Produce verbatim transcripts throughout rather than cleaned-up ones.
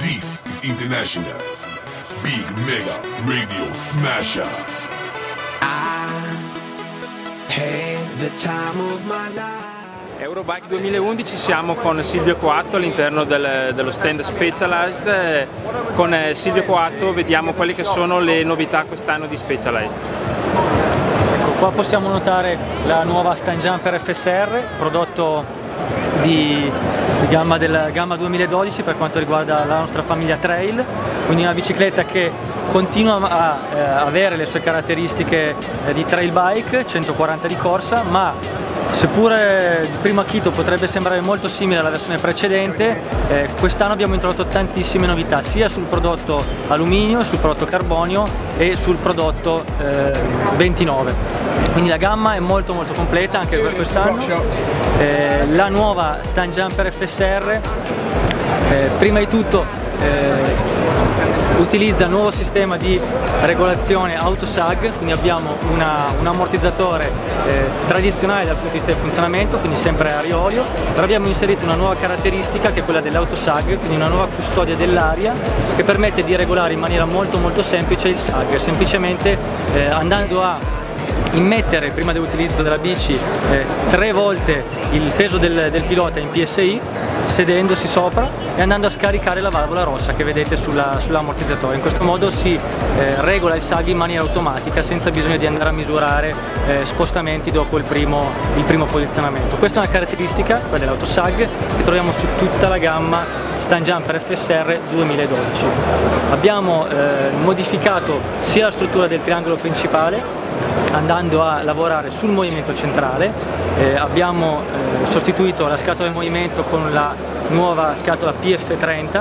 This is International Big Mega Radio Smasher. I had the time of my life. Eurobike duemilaundici, siamo con Silvio Coatto all'interno del, dello stand Specialized. Con Silvio Coatto vediamo quelle che sono le novità quest'anno di Specialized. Ecco, qua possiamo notare la nuova Stand Jumper F S R, prodotto di, di gamma, del, gamma duemiladodici per quanto riguarda la nostra famiglia Trail, quindi una bicicletta che continua a eh, avere le sue caratteristiche eh, di trail bike, centoquaranta di corsa, ma seppure di primo acchito potrebbe sembrare molto simile alla versione precedente, eh, quest'anno abbiamo introdotto tantissime novità sia sul prodotto alluminio, sul prodotto carbonio e sul prodotto eh, ventinove. Quindi la gamma è molto molto completa anche per quest'anno. Eh, la nuova Stand Jumper F S R, eh, prima di tutto eh, utilizza un nuovo sistema di regolazione auto-sag, quindi abbiamo una, un ammortizzatore eh, tradizionale dal punto di vista del funzionamento, quindi sempre aerolio, però abbiamo inserito una nuova caratteristica che è quella dell'auto-sag, quindi una nuova custodia dell'aria che permette di regolare in maniera molto molto semplice il sag, semplicemente eh, andando a immettere prima dell'utilizzo della bici eh, tre volte il peso del, del pilota in P S I, sedendosi sopra e andando a scaricare la valvola rossa che vedete sull'ammortizzatore. Sull in questo modo si eh, regola il sag in maniera automatica senza bisogno di andare a misurare eh, spostamenti dopo il primo, il primo posizionamento. Questa è una caratteristica, quella dell'autosag, che troviamo su tutta la gamma Stand Jumper F S R duemiladodici. Abbiamo eh, modificato sia la struttura del triangolo principale, andando a lavorare sul movimento centrale, eh, abbiamo eh, sostituito la scatola di movimento con la nuova scatola P F trenta,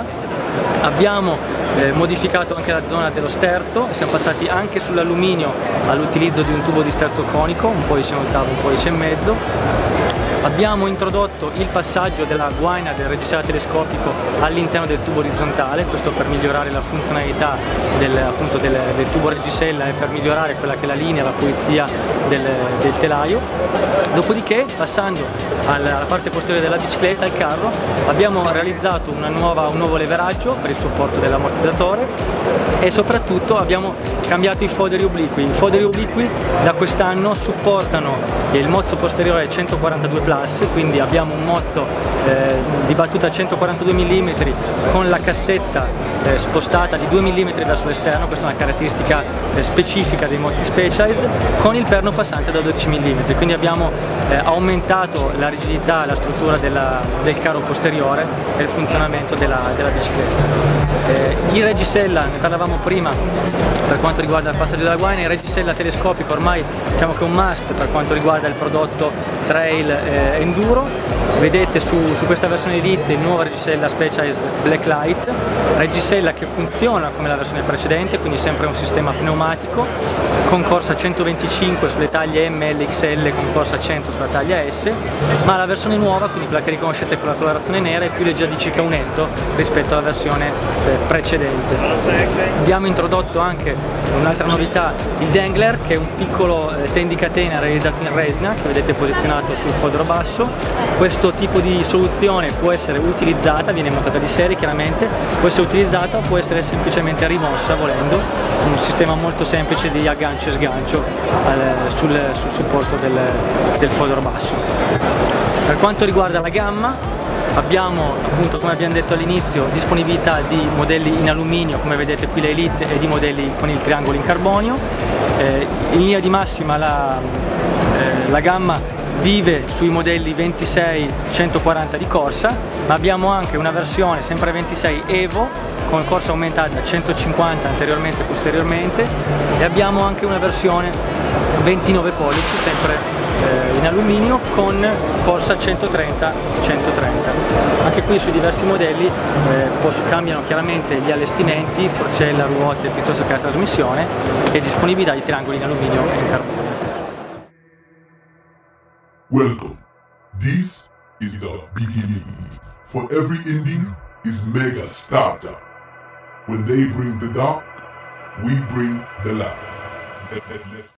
abbiamo eh, modificato anche la zona dello sterzo e siamo passati anche sull'alluminio all'utilizzo di un tubo di sterzo conico, un pollice in ottavo, un pollice e mezzo. Abbiamo introdotto il passaggio della guaina del reggiseno telescopico all'interno del tubo orizzontale, questo per migliorare la funzionalità del, appunto del, del tubo reggisella e per migliorare quella che è la linea, la pulizia del, del telaio. Dopodiché, passando alla, alla parte posteriore della bicicletta, al carro, abbiamo realizzato una nuova, un nuovo leveraggio per il supporto dell'ammortizzatore e soprattutto abbiamo cambiato i foderi obliqui. I foderi obliqui da quest'anno supportano il mozzo posteriore centoquarantadue plus, quindi abbiamo un mozzo eh, di battuta centoquarantadue millimetri con la cassetta eh, spostata di due millimetri verso l'esterno, questa è una caratteristica eh, specifica dei mozzi Specialized, con il perno passante da dodici millimetri, quindi abbiamo eh, aumentato la rigidità e la struttura della, del caro posteriore e il funzionamento della, della bicicletta. Eh, il reggisella, ne parlavamo prima per quanto riguarda il passaggio della guaina, il reggisella telescopico ormai diciamo che è un must per quanto riguarda il prodotto trail eh, enduro. Vedete su, su questa versione Elite il nuovo reggisella Specialized Blacklight, reggisella che funziona come la versione precedente, quindi sempre un sistema pneumatico con corsa centoventicinque sulle taglie M, L, X L, con corsa cento sulla taglia S, ma la versione nuova, quindi quella che riconoscete con la colorazione nera, è più leggera di circa un etto rispetto alla versione eh, precedente. Abbiamo introdotto anche un'altra novità, il Dangler, che è un piccolo eh, tendicatena realizzato in resina che vedete posizionato sul fodero basso. Questo tipo di soluzione può essere utilizzata, viene montata di serie chiaramente, può essere utilizzata o può essere semplicemente rimossa volendo, un sistema molto semplice di aggancio e sgancio eh, sul, sul supporto del, del fodero basso. Per quanto riguarda la gamma, abbiamo appunto, come abbiamo detto all'inizio, disponibilità di modelli in alluminio, come vedete qui la Elite, e di modelli con il triangolo in carbonio. Eh, in linea di massima la, eh, la gamma vive sui modelli ventisei centoquaranta di corsa, ma abbiamo anche una versione sempre ventisei Evo con corsa aumentata a centocinquanta anteriormente e posteriormente, e abbiamo anche una versione ventinove pollici sempre eh, in alluminio con corsa centotrenta centotrenta. Anche qui sui diversi modelli eh, cambiano chiaramente gli allestimenti, forcella, ruote piuttosto che la trasmissione, e disponibilità di triangoli in alluminio e in carbonio. Welcome. This is the beginning. For every ending is mega starter. When they bring the dark, we bring the light.